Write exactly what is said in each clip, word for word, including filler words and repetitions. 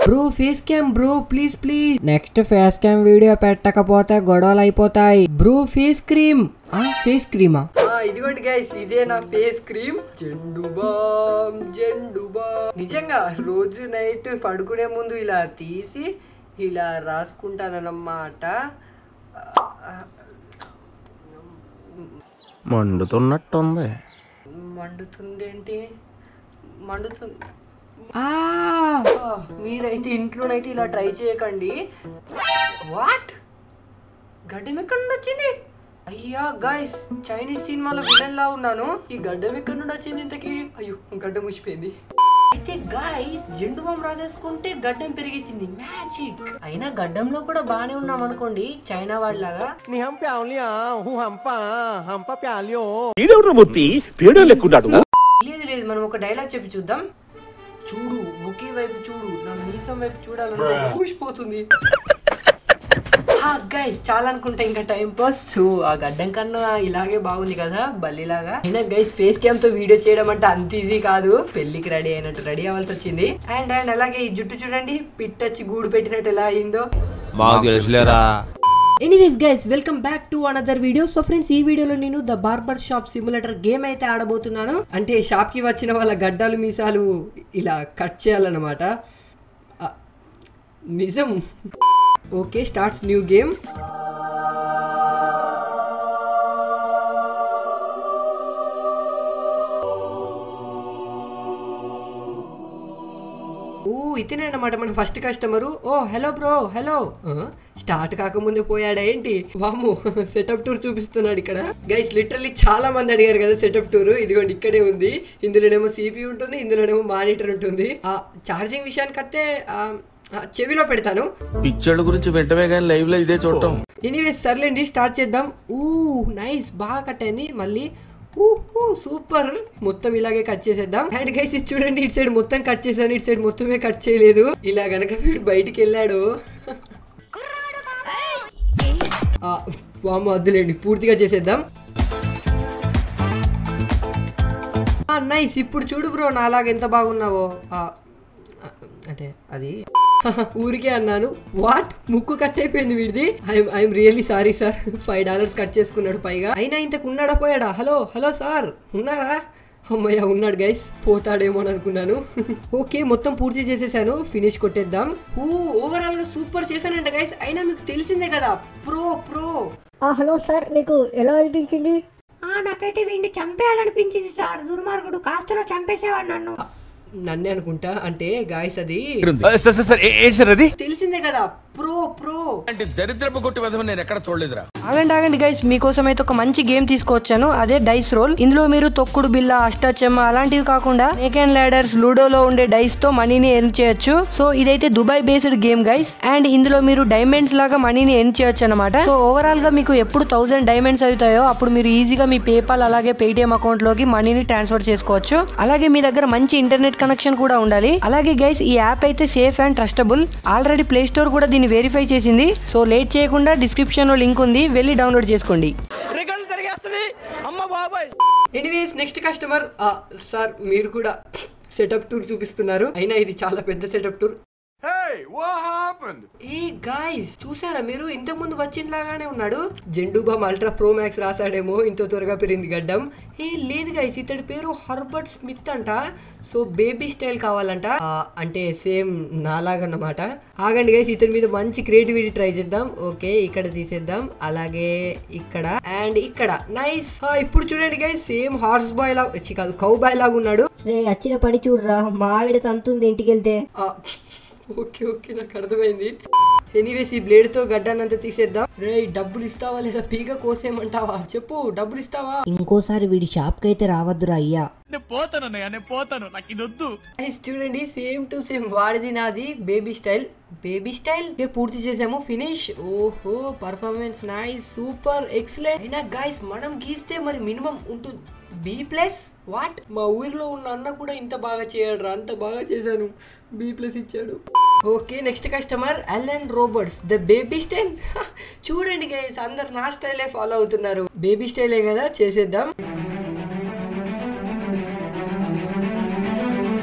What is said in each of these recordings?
Bro face cam bro please please. Next face cam video పెట్టకపోతే గొడవలు అయిపోతాయి. Bro face cream. Face క్రీమా? ఇదిగోండి గైస్, ఇదే నా face cream. Zandu balm Zandu balm. నిజంగా రోజు నైట్ పడుకునే ముందు ఇలా తీసి ఇలా రాసుకుంటానన్నమాట. మండుతున్నట్టుంది. మండుతుంది ఏంటి? మండుతుంది. మీరైతే ఇంట్లోనైతే ఇలా ట్రై చేయకండి. వాట్? గడ్డం ఎక్కడ నుండి వచ్చింది? అయ్యా గైస్, చైనీస్ సినిమాలో విలన్ లా ఉన్నాను. ఈ గడ్డం ఎక్కడ నుండి వచ్చింది ఇంతకి? అయ్యో, గడ్డం ముసిపోయింది. అయితే గైస్, జెండు బామ్ రాసేసుకుంటే గడ్డం పెరిగేసింది. మ్యాజిక్. అయినా గడ్డంలో కూడా బానే ఉన్నాం అనుకోండి, చైనా వాళ్ళలాగా. లేదు లేదు, మనం ఒక డైలాగ్ చెప్పి చూద్దాం. చూడు, ఒకే వైపు చూడు, నా మీసం వైపు చూడాలని పూసిపోతుంది. గైస్, చాలా అనుకుంటా ఇంకా టైం పాస్. సో ఆ గడ్డం కన్నా ఇలాగే బాగుంది కదా, బల్లిలాగా. అయినా గైస్, ఫేస్ క్యామ్ తో వీడియో చేయడం అంటే అంత ఈజీ కాదు. పెళ్లికి రెడీ అయినట్టు రెడీ అవ్వాల్సి వచ్చింది. అండ్ అండ్ అలాగే ఈ జుట్టు చూడండి, పిట్టచ్చి గూడు పెట్టినట్టు ఎలా అయిందో. Anyways guys, welcome back to another video. So friends, ఈ వీడియోలో నేను the barber shop simulator game అయితే ఆడబోతున్నాను. అంటే షాప్ కి వచ్చిన వాళ్ళ గడ్డాలు మీసాలు ఇలా కట్ చేయాలన్నమాట. నిజం. Okay, starts new game. ఓ, ఇతనే అన్నమాట మన ఫస్ట్ కస్టమరు. ఓ హలో బ్రో, హలో. స్టార్ట్ కాకముందే పోయాడా ఏంటి? వాము, సెటప్ టూర్ చూపిస్తున్నాడు ఇక్కడ. గైస్, లిటరల్లీ చాలా మంది అడిగారు కదా సెటప్ టూర్. ఇదిగోండి ఇక్కడే ఉంది. ఇందులోనేమో సిపి ఉంటుంది, ఇందులోనేమో మానిటర్ ఉంటుంది. ఆ ఛార్జింగ్ విషయానికి వస్తే చెవిలో పెడతాను. పిక్చర్ల గురించి వెంటనే కానీ లైవ్ లో ఇదే చూడటం. ఎనీవేస్ సర్లేండి, స్టార్ట్ చేద్దాం. ఊ నైస్, బాగా కట్ అయింది. మళ్ళీ ఊహూ సూపర్. మొత్తం ఇలాగే కట్ చేసేద్దాం. అండ్ గైస్, ఇది చూడండి, ఇటు సైడ్ మొత్తం కట్ చేశాను, ఇటు సైడ్ మొత్తమే కట్ చేయలేదు. ఇలా గనక వీడు బయటికి వెళ్ళాడు, వామ్మ వద్దులేండి, పూర్తిగా చేసేద్దాం. నైస్. ఇప్పుడు చూడు బ్రో, నాలాగా ఎంత బాగున్నావో. అంటే అది ఊరికే అన్నాను. వాట్? ముక్కు కట్ అయిపోయింది వీడిది. I'm really sorry sir. Five dollars cut చేసుకున్నాడు పైగా. అయినా ఇంతకు ఉన్నాడా పోయాడా? హలో హలో సార్, ఉన్నారా? అమ్మయ్య, ఉన్నాడు గైస్. పోతాడేమో అని అనుకున్నాను. ఓకే, మొత్తం పూర్తి చేసేసాను. ఫినిష్ కొట్టేద్దాం. ఓ, ఓవరాల్ గా సూపర్ చేశానంట గైస్. అయినా మీకు తెలిసిందే కదా, ప్రో ప్రో. హలో సార్, మీకు ఎలా అనిపించింది? నాకైతే వీడిని చంపేయాలనిపించింది సార్. దుర్మార్గుడు, కాస్తలో చంపేసేవాడు నన్ను. నన్నే అనుకుంటా. అంటే గాయస్, అది తెలిసిందే కదా, ప్రో ప్రో. అంటే దరిద్రపు కొట్టి వదవ నేను ఎక్కడ చూడలేదురా. ఆగండి ఆగండి గైస్, మీకోసం అయితే ఒక మంచి గేమ్ తీసుకొచ్చాను. అదే డైస్ రోల్. ఇందులో మీరు తొక్కుడు బిల్ల, అష్టాచెమ్మ అలాంటివి కాకుండా స్నేక్ అండ్ ల్యాడర్స్, లూడోలో ఉండే డైస్ తో మనీని ఎర్న్ చేయొచ్చు. సో ఇదైతే Dubai based game guys. And ఇందులో మీరు డైమండ్స్ లాగా మనీని ఎర్న్ చేయొచ్చు అనమాట. సో ఓవరాల్ గా మీకు ఎప్పుడు థౌసండ్ డైమండ్స్ అవుతాయో అప్పుడు మీరు ఈజీగా మీ పేపాల్ అలాగే పేటిఎం అకౌంట్ లోకి మనీని ట్రాన్స్ఫర్ చేసుకోవచ్చు. అలాగే మీ దగ్గర మంచి ఇంటర్నెట్ కనెక్షన్ కూడా ఉండాలి. అలాగే గైస్, ఈ యాప్ అయితే safe and trustable. Already Play Store కూడా దీన్ని వెరిఫై చేసింది. సో లేట్ చేయకుండా డిస్క్రిప్షన్ లో లింక్ ఉంది, వెళ్ళి డౌన్లోడ్ చేసుకోండి. Anyways, next customer. సార్, మీరు కూడా సెటప్ టూర్ చూపిస్తున్నారు. అయినా ఇది చాలా పెద్ద సెటప్ టూర్. ఏ గాయ్స్, చూసారా మీరు? ఇంతకు ముందు వచ్చినలాగానే ఉన్నాడు. Zandu balm ultra pro max రాసాడేమో, ఇంత త్వరగా పెరిగింది గడ్డం. ఏ లేదు గైస్, ఇతడి పేరు హర్బర్ట్ స్మిత్ అంట. సో బేబీ స్టైల్ కావాలంట, అంటే సేమ్ నాలాగన్నమాట. ఆగండి గైస్, ఇతని మీద మంచి క్రియేటివిటీ ట్రై చేద్దాం. ఓకే, ఇక్కడ తీసేద్దాం, అలాగే ఇక్కడ అండ్ ఇక్కడ. నైస్. ఇప్పుడు చూడండి గైస్, సేమ్ హార్స్ బాయ్ లాగా, కాదు కౌ బాయ్ లాగా ఉన్నాడు. వచ్చిన పని చూడరా, మా ఆవిడ తంతుంది ఇంటికి వెళ్తే. ఓకే ఓకే, నాకు అర్థమైంది. ఎనీవేస్, ఈ బ్లేడ్ తో గడ్డానంతా తీసేద్దాం. రే, డబ్బులు ఇస్తావా లేదా పీగ కోసేయమంటావా? చెప్పు, డబ్బులు ఇస్తావా? ఇంకోసారి వీడి షాప్ కి అయితే రావద్దురా అయ్యా. చూడండి, సేమ్ టు సేమ్ వాడిది నాది. బేబీ స్టైల్ బేబీ స్టైల్ పూర్తి చేసాము. ఫినిష్. ఓహో, పర్ఫార్మెన్స్ నైస్, సూపర్, ఎక్సలెంట్. అయినా గైస్, మనం గీస్తే మరి మినిమం ఉంటుంది బి ప్లస్. వాట్? మా ఊరిలో ఉన్న అన్న కూడా ఇంత బాగా చేయడు రా, అంత బాగా చేశాను. బి ప్లస్ ఇచ్చాడు. Okay, next customer Allen Roberts, the baby style. చూడండి గైస్, అందరు నా స్టైలే ఫాలో అవుతున్నారు. బేబీ స్టైలే కదా, చేసేద్దాం.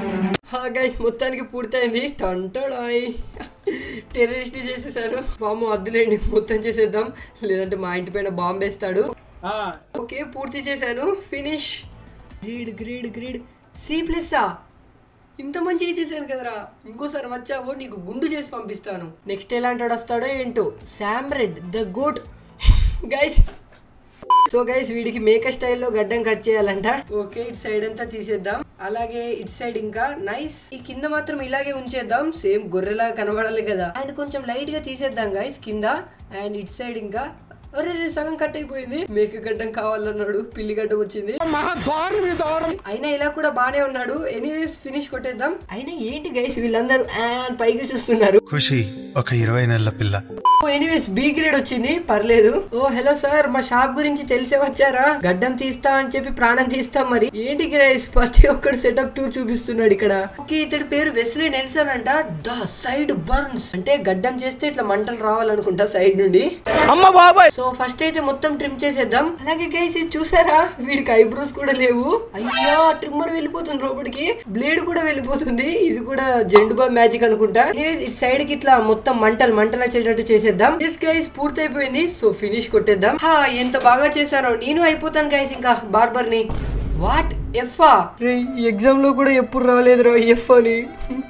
గైస్ మొత్తానికి పూర్తయింది. టంటడాయ్ టెర్రరిస్ట్ చేసేసారు. బాంబు వద్దులేండి, మొత్తం చేసేద్దాం, లేదంటే మా ఇంటి పైన బాంబు వేస్తాడు. ఓకే పూర్తి చేశాను, finish. Grade grade grade C plus. ఇంత మంచిగా చేశాను కదరా, ఇంకోసారి వచ్చావో నీకు గుండు చేసి పంపిస్తాను. నెక్స్ట్ ఎలాంటి వస్తాడో ఏంటో. శామ్రెడ్ the goat. Guys so guys వీడికి మేక స్టైల్లో గడ్డం కట్ చేయాలంట. ఓకే ఇటు సైడ్ అంతా తీసేద్దాం, అలాగే ఇటు సైడ్ ఇంకా నైస్. ఈ కింద మాత్రం ఇలాగే ఉంచేద్దాం, సేమ్ గొర్రెలా కనబడాలి కదా. అండ్ కొంచెం లైట్ గా తీసేద్దాం గైస్ కింద. అండ్ ఇటు సైడ్ ఇంకా అరే సగం కట్ అయిపోయింది. మేక గడ్డం కావాలన్నాడు, పిల్లి గడ్డం వచ్చింది. అయినా ఇలా కూడా బానే ఉన్నాడు. ఎనీవేస్ ఫినిష్ కొట్టేద్దాం. అయినా ఏంటి గైస్ వీళ్ళందరూ పైకి చూస్తున్నారు. ఖుషి ఒక ఇరవై నెలల పిల్ల. ఎనీవేస్ బి గ్రేడ్ వచ్చింది, పర్లేదు. ఓ హలో సార్, మా షాప్ గురించి తెలిసే వచ్చారా? గడ్డం తీస్తా అని చెప్పి ప్రాణం తీస్తాం. మరి ఏంటి గైస్ ప్రతి ఒక్కడు సెటప్ టూర్ చూపిస్తున్నాడు ఇక్కడ. ఓకే ఇతడి పేరు వెస్లీ నెల్సన్ అంట. ద సైడ్ బర్న్స్ అంటే గడ్డం చేస్తే ఇట్లా మంటలు రావాలనుకుంటా సైడ్ నుండి. సో ఫస్ట్ అయితే మొత్తం ట్రిమ్ చేసేద్దాం. అలాగే గైస్ ఇది చూసారా, వీడికి ఐబ్రోస్ కూడా లేవు. అయ్యా ట్రిమ్మర్ వెళ్ళిపోతుంది లోపలికి, బ్లేడ్ కూడా వెళ్ళిపోతుంది. ఇది కూడా జెండుబా మ్యాజిక్ అనుకుంటా. ఇటు సైడ్ కి ఇట్లా మొత్తం మంటలు మంటలు వచ్చేటట్టు చేసేద్దాం. ఎస్ గైస్ పూర్తి అయిపోయింది. సో ఫినిష్ కొట్టేద్దాం. హా ఎంత బాగా చేశానో, నేను అయిపోతాను గైస్ ఇంకా బార్బర్ ని. వాట్ ఎఫ్ ఎగ్జామ్ లో కూడా ఎప్పుడు రాలేదురా ఎఫ్ అని.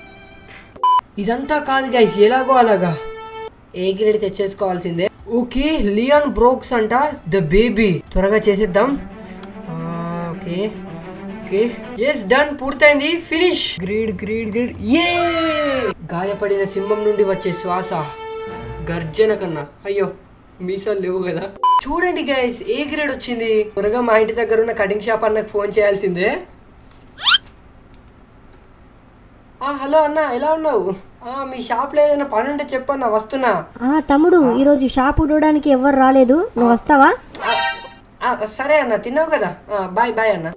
ఇదంతా కాదు గైస్, ఎలాగో అలాగా ఏ గ్రేడ్ తెచ్చేసుకోవాల్సిందే. ఓకే లియాన్ బ్రోక్స్ అంట, ద బేబీ. త్వరగా చేసేద్దాం. ఓకే ఓకే ఎస్ డన్, పూర్తయింది, ఫినిష్. Grade grade grade. ఏ గాయపడిన సింహం నుండి వచ్చే శ్వాస గర్జన కన్నా. అయ్యో మీసాలు లేవు కదా. చూడండి గైస్ ఏ గ్రేడ్ వచ్చింది. త్వరగా మా ఇంటి దగ్గర ఉన్న కటింగ్ షాప్ అన్నకు ఫోన్ చేయాల్సిందే. హలో అన్న, ఎలా ఉన్నావు? మీ షాప్ లో ఏదైనా పని ఉంటే చెప్పన్నా, వస్తున్నా. తమ్ముడు ఈరోజు షాప్ ఉడవడానికి ఎవరు రాలేదు, నువ్వు వస్తావా? సరే అన్న, తిన్నావు కదా, బాయ్ బాయ్ అన్న.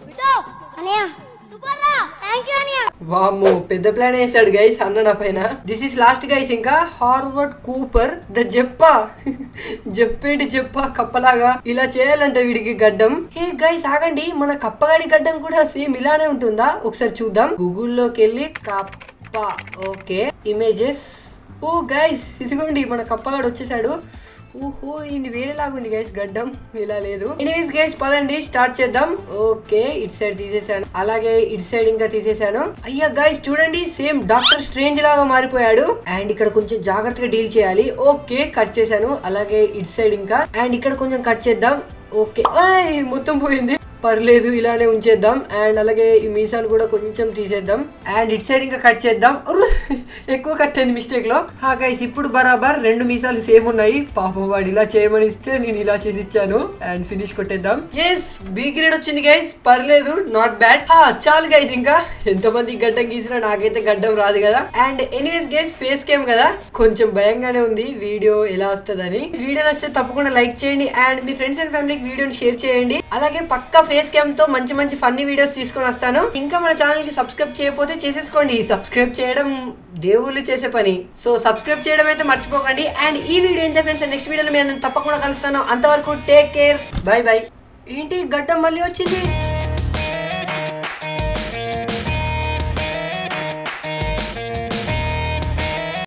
వామ్మో పెద్ద ప్లాన్ వేసాడు గైస్ అన్న నా పైన. This is last guys. ఇంకా హార్వర్డ్ కూపర్ ద జెప్పా. జెప్పేంటి జెప్పా కప్పలాగా ఇలా చేయాలంట వీడికి గడ్డం. హే గైస్ ఆగండి, మన కప్పగాడి గడ్డం కూడా సేమ్ ఇలానే ఉంటుందా? ఒకసారి చూద్దాం. గూగుల్లోకి వెళ్ళి కప్ప. Okay images. ఓ గైస్ ఇదిగోండి మన కప్పగాడు వచ్చేసాడు. ఓహో ఇది వేరేలాగా ఉంది గైస్, గడ్డం ఇలా లేదు. ఎనీవేస్ గైస్ పదండి స్టార్ట్ చేద్దాం. ఓకే ఇటు సైడ్ తీసేసాను, అలాగే ఇటు సైడ్ ఇంకా తీసేసాను. అయ్యా గైస్ చూడండి సేమ్ డాక్టర్ స్ట్రేంజ్ లాగా మారిపోయాడు. అండ్ ఇక్కడ కొంచెం జాగ్రత్తగా డీల్ చేయాలి. ఓకే కట్ చేశాను, అలాగే ఇటు సైడ్ ఇంకా. అండ్ ఇక్కడ కొంచెం కట్ చేద్దాం. ఓకే మొత్తం పోయింది, పర్లేదు ఇలానే ఉంచేద్దాం. అండ్ అలాగే ఈ మీసాలు కూడా కొంచెం తీసేద్దాం. అండ్ ఇటు సైడ్ ఇంకా కట్ చేద్దాం. ఎక్కువ కట్ అయింది మిస్టేక్ లో. హా గైస్ ఇప్పుడు బరాబర్ రెండు మీసాలు సేమ్ ఉన్నాయి. పాపం వాడు ఇలా చేయమని ఇస్తే నేను ఇలా చేసి ఇచ్చాను. అండ్ ఫినిష్ కొట్టేద్దాం. ఎస్ బి గ్రేడ్ వచ్చింది గైస్, పర్లేదు నాట్ బ్యాడ్. హా చాలు గైస్, ఇంకా ఎంతమంది గడ్డం గీసినా నాకైతే గడ్డం రాదు కదా. And anyways guys face cam కదా, కొంచెం భయంగానే ఉంది వీడియో ఎలా వస్తుందని. వీడియో నచ్చితే తప్పకుండా లైక్ చేయండి. అండ్ మీ ఫ్రెండ్స్ అండ్ ఫ్యామిలీకి వీడియోని షేర్ చేయండి. అలాగే పక్కా ఫేస్ క్యామ్ తో మంచి మంచి ఫన్నీ వీడియోస్ తీసుకొని వస్తాను. ఇంకా మన ఛానల్ కి సబ్స్క్రైబ్ చేయకపోతే చేసేసుకోండి. సబ్స్క్రైబ్ చేయడం దేవుళ్ళు చేసే పని, సో సబ్స్క్రైబ్ చేయడం అయితే మర్చిపోకండి. అండ్ ఈ వీడియో ఎంత ఫ్రెండ్స్, నెక్స్ట్ వీడియోలో నేను తప్పకుండా కలుస్తాను. అంతవరకు టేక్ కేర్, బై బై. ఏంటి గడ్డం మళ్ళీ వచ్చింది?